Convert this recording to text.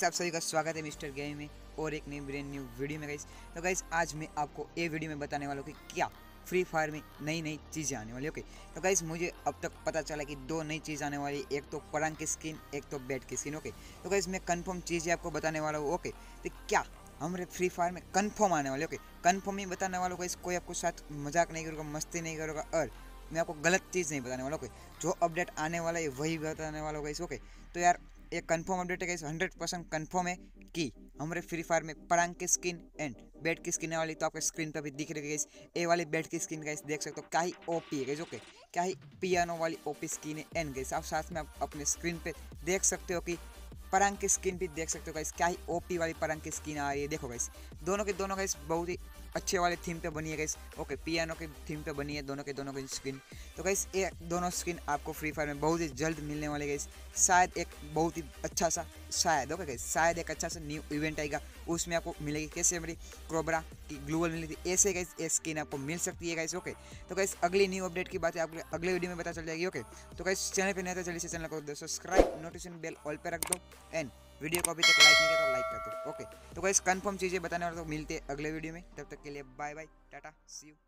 आप सभी का स्वागत है मिस्टर गेम में और एक नई ब्रांड न्यू वीडियो में गाइस। तो गाइस आज मैं आपको ये वीडियो में बताने वाला हूँ कि क्या फ्री फायर में नई नई चीज़ें आने वाली। ओके, तो गाइस मुझे अब तक पता चला कि दो नई चीज़ आने वाली, एक तो परांग की स्किन, एक तो बैट की स्किन। ओके, तो गाइस मैं कंफर्म चीज़ें आपको बताने वाला हूँ। ओके, तो क्या हमारे फ्री फायर में कंफर्म आने वाले। ओके, कंफर्म ही बताने वाला हूँ गाइस, कोई आपको साथ मजाक नहीं करूँगा, मस्ती नहीं करूँगा और मैं आपको गलत चीज़ नहीं बताने वाला। ओके, जो अपडेट आने वाला है वही बताने वाला होगा इस। ओके, तो यार एक कंफर्म अपडेट है गाइस, 100% कंफर्म है कि हमारे फ्री फायर में परांग की स्किन एंड बेट की स्किन वाली। तो आपके स्क्रीन पर भी दिख रही है गाइस, ए वाली बेट की स्किन गाइस, देख सकते हो क्या ही ओपी है गाइस। ओके, क्या ही पियानो वाली ओपी स्किन है एंड गाइस आप साथ में आप अपने स्क्रीन पे देख सकते हो कि परांग की स्किन भी देख सकते हो गाइस, क्या ही ओपी वाली परांग की स्किन आ रही है। देखो गाइस, दोनों के दोनों गाइस बहुत ही अच्छे वाले थीम पे बनी है गाइस। ओके, पियानो के थीम पे बनी है दोनों के दोनों की स्किन। तो गाइस ये दोनों स्किन आपको फ्री फायर में बहुत ही जल्द मिलने वाले गाइस। शायद एक बहुत ही अच्छा सा, शायद ओके गाइस, शायद एक अच्छा सा न्यू इवेंट आएगा, उसमें आपको मिलेगी कैसे हमारी क्रोबरा की ग्लोबल मिली थी, ऐसे गाइस ये स्किन आपको मिल सकती है गाइस। ओके, तो गाइस अगली न्यू अपडेट की बात है आपको अगले वीडियो में पता चल जाएगी। ओके, तो गाइस चैनल पे नया था जल्दी से चैनल को सब्सक्राइब, नोटिफिकेशन बेल ऑल पे रख दो एंड वीडियो को अभी तक लाइक नहीं किया तो लाइक कर दो। ओके, तो गाइस कंफर्म चीज़ें बताने वाला तो मिलते हैं अगले वीडियो में, तब तक के लिए bye bye, tata, see you.